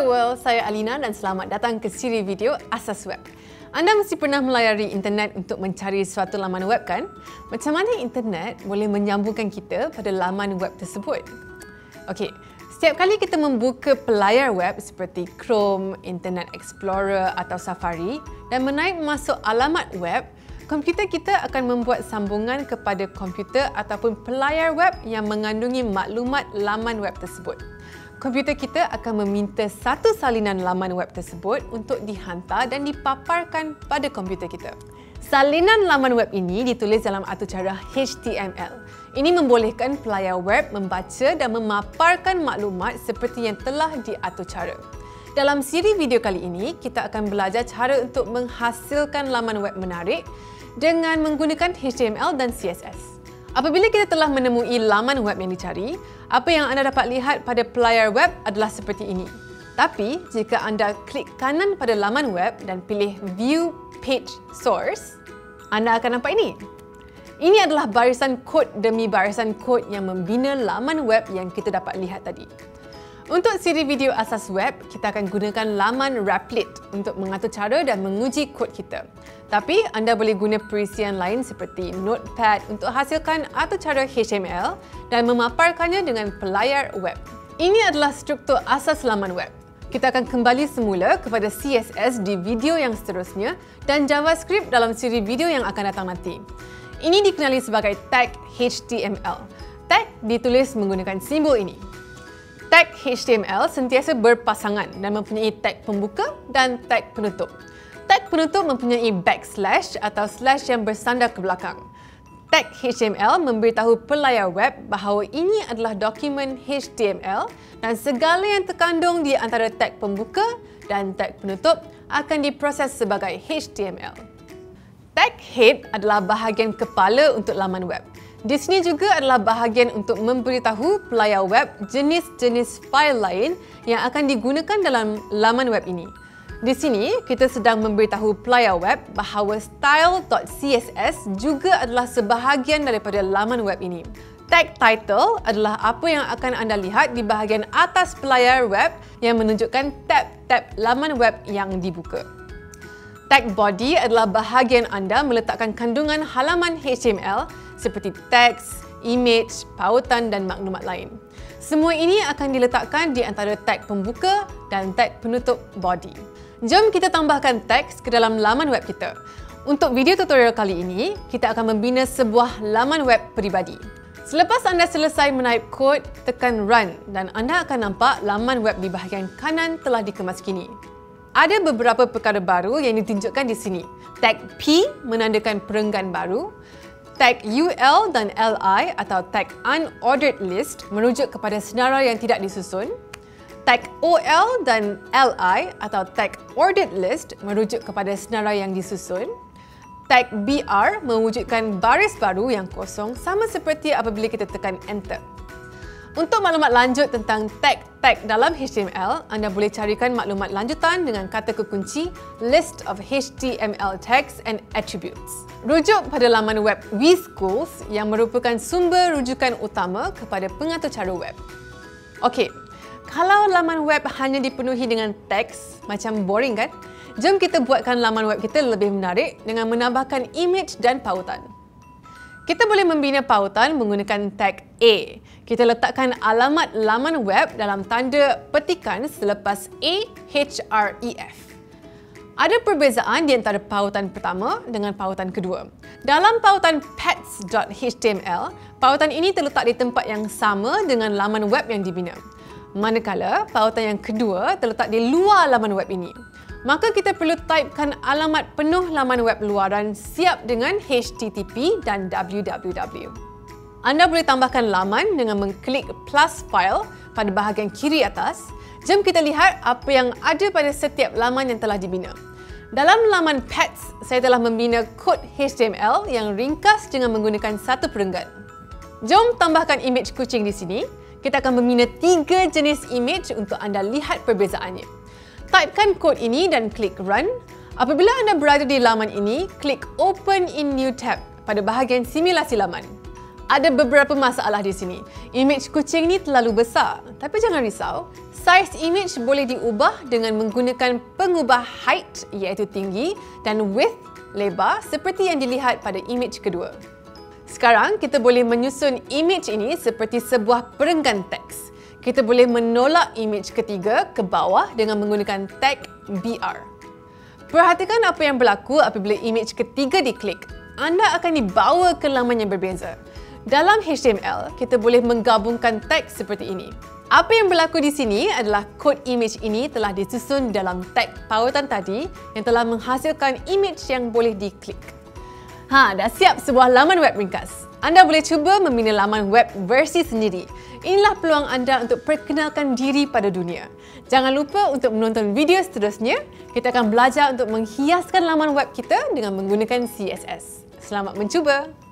Hello world, saya Alina dan selamat datang ke siri video Asas Web. Anda mesti pernah melayari internet untuk mencari suatu laman web kan? Macam mana internet boleh menyambungkan kita pada laman web tersebut? Okey, setiap kali kita membuka pelayar web seperti Chrome, Internet Explorer atau Safari dan menaik masuk alamat web, komputer kita akan membuat sambungan kepada komputer ataupun pelayar web yang mengandungi maklumat laman web tersebut. Komputer kita akan meminta satu salinan laman web tersebut untuk dihantar dan dipaparkan pada komputer kita. Salinan laman web ini ditulis dalam atur cara HTML. Ini membolehkan pelayar web membaca dan memaparkan maklumat seperti yang telah diatur cara. Dalam siri video kali ini, kita akan belajar cara untuk menghasilkan laman web menarik dengan menggunakan HTML dan CSS. Apabila kita telah menemui laman web yang dicari, apa yang anda dapat lihat pada pelayar web adalah seperti ini. Tapi, jika anda klik kanan pada laman web dan pilih View Page Source, anda akan nampak ini. Ini adalah barisan kod demi barisan kod yang membina laman web yang kita dapat lihat tadi. Untuk siri video Asas Web, kita akan gunakan laman Replit untuk mengatur cara dan menguji kod kita. Tapi, anda boleh guna perisian lain seperti Notepad untuk hasilkan atur cara HTML dan memaparkannya dengan pelayar web. Ini adalah struktur asas laman web. Kita akan kembali semula kepada CSS di video yang seterusnya dan JavaScript dalam siri video yang akan datang nanti. Ini dikenali sebagai tag HTML. Tag ditulis menggunakan simbol ini. Tag HTML sentiasa berpasangan dan mempunyai tag pembuka dan tag penutup. Tag penutup mempunyai backslash atau slash yang bersandar ke belakang. Tag HTML memberitahu pelayar web bahawa ini adalah dokumen HTML dan segala yang terkandung di antara tag pembuka dan tag penutup akan diproses sebagai HTML. Tag head adalah bahagian kepala untuk laman web. Di sini juga adalah bahagian untuk memberitahu pelayar web jenis-jenis fail lain yang akan digunakan dalam laman web ini. Di sini, kita sedang memberitahu pelayar web bahawa style.css juga adalah sebahagian daripada laman web ini. Tag title adalah apa yang akan anda lihat di bahagian atas pelayar web yang menunjukkan tab-tab laman web yang dibuka. Tag body adalah bahagian anda meletakkan kandungan halaman HTML seperti teks, image, pautan dan maklumat lain. Semua ini akan diletakkan di antara tag pembuka dan tag penutup body. Jom kita tambahkan teks ke dalam laman web kita. Untuk video tutorial kali ini, kita akan membina sebuah laman web peribadi. Selepas anda selesai menaip kod, tekan Run dan anda akan nampak laman web di bahagian kanan telah dikemaskini. Ada beberapa perkara baru yang ditunjukkan di sini. Tag P menandakan perenggan baru. Tag UL dan LI atau tag Unordered List merujuk kepada senarai yang tidak disusun. Tag OL dan LI atau tag Ordered List merujuk kepada senarai yang disusun. Tag BR mewujudkan baris baru yang kosong sama seperti apabila kita tekan Enter. Untuk maklumat lanjut tentang tag-tag dalam HTML, anda boleh carikan maklumat lanjutan dengan kata kekunci List of HTML Tags and Attributes. Rujuk pada laman web WeSchools yang merupakan sumber rujukan utama kepada pengatur cara web. Okey, kalau laman web hanya dipenuhi dengan teks, macam boring kan? Jom kita buatkan laman web kita lebih menarik dengan menambahkan image dan pautan. Kita boleh membina pautan menggunakan tag A. Kita letakkan alamat laman web dalam tanda petikan selepas A, H, R, E, F. Ada perbezaan di antara pautan pertama dengan pautan kedua. Dalam pautan pets.html, pautan ini terletak di tempat yang sama dengan laman web yang dibina. Manakala pautan yang kedua terletak di luar laman web ini. Maka kita perlu typekan alamat penuh laman web luaran siap dengan HTTP dan www. Anda boleh tambahkan laman dengan mengklik plus file pada bahagian kiri atas. Jom kita lihat apa yang ada pada setiap laman yang telah dibina. Dalam laman pets, saya telah membina kod HTML yang ringkas dengan menggunakan satu perenggan. Jom tambahkan image kucing di sini. Kita akan membina 3 jenis image untuk anda lihat perbezaannya. Typekan kod ini dan klik Run. Apabila anda berada di laman ini, klik Open in New Tab pada bahagian simulasi laman. Ada beberapa masalah di sini. Imej kucing ni terlalu besar. Tapi jangan risau, saiz imej boleh diubah dengan menggunakan pengubah height iaitu tinggi dan width lebar seperti yang dilihat pada imej kedua. Sekarang kita boleh menyusun imej ini seperti sebuah perenggan teks. Kita boleh menolak imej ketiga ke bawah dengan menggunakan tag BR. Perhatikan apa yang berlaku apabila imej ketiga diklik. Anda akan dibawa ke laman yang berbeza. Dalam HTML, kita boleh menggabungkan teks seperti ini. Apa yang berlaku di sini adalah kod imej ini telah disusun dalam tag pautan tadi yang telah menghasilkan imej yang boleh diklik. Dah siap sebuah laman web ringkas. Anda boleh cuba membina laman web versi sendiri. Inilah peluang anda untuk perkenalkan diri pada dunia. Jangan lupa untuk menonton video seterusnya. Kita akan belajar untuk menghiaskan laman web kita dengan menggunakan CSS. Selamat mencuba!